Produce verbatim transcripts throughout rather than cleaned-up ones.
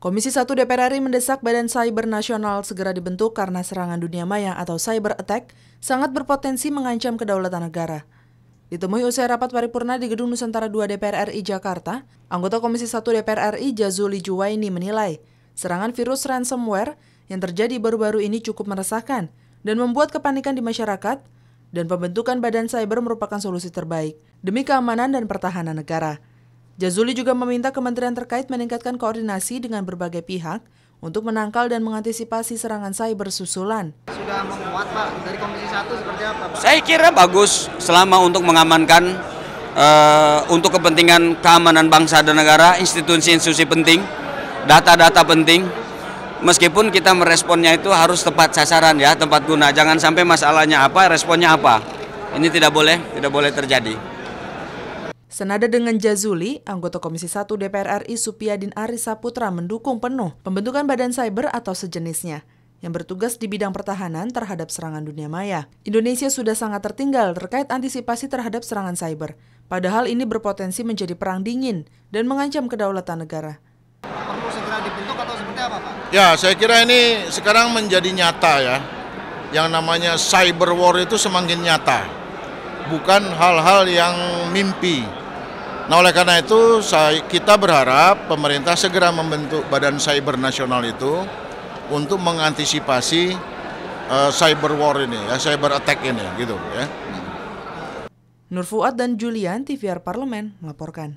Komisi satu D P R R I mendesak Badan Cyber Nasional segera dibentuk karena serangan dunia maya atau cyber attack sangat berpotensi mengancam kedaulatan negara. Ditemui usai rapat paripurna di Gedung Nusantara dua D P R R I Jakarta, anggota Komisi satu D P R R I Jazuli Juwaini menilai serangan virus ransomware yang terjadi baru-baru ini cukup meresahkan dan membuat kepanikan di masyarakat, dan pembentukan Badan Cyber merupakan solusi terbaik demi keamanan dan pertahanan negara. Jazuli juga meminta kementerian terkait meningkatkan koordinasi dengan berbagai pihak untuk menangkal dan mengantisipasi serangan cyber susulan. Sudah menguat Pak, dari Komisi satu seperti apa Pak? Saya kira bagus selama untuk mengamankan uh, untuk kepentingan keamanan bangsa dan negara, institusi-institusi penting, data-data penting. Meskipun kita meresponnya itu harus tepat sasaran ya, tepat guna. Jangan sampai masalahnya apa, responnya apa. Ini tidak boleh, tidak boleh terjadi. Senada dengan Jazuli, anggota Komisi satu D P R R I Supyadin Aris Saputra mendukung penuh pembentukan Badan Cyber atau sejenisnya yang bertugas di bidang pertahanan terhadap serangan dunia maya. Indonesia sudah sangat tertinggal terkait antisipasi terhadap serangan cyber, padahal ini berpotensi menjadi perang dingin dan mengancam kedaulatan negara. Perlu segera dibentuk atau seperti apa Pak? Ya, saya kira ini sekarang menjadi nyata ya. Yang namanya cyber war itu semakin nyata, bukan hal-hal yang mimpi. Nah, oleh karena itu saya, kita berharap pemerintah segera membentuk Badan Cyber Nasional itu untuk mengantisipasi uh, cyber war ini, ya, cyber attack ini, gitu ya. Nur Fuad dan Julian, T V R Parlemen, melaporkan.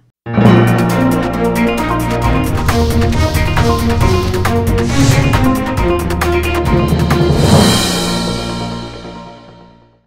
Thank you.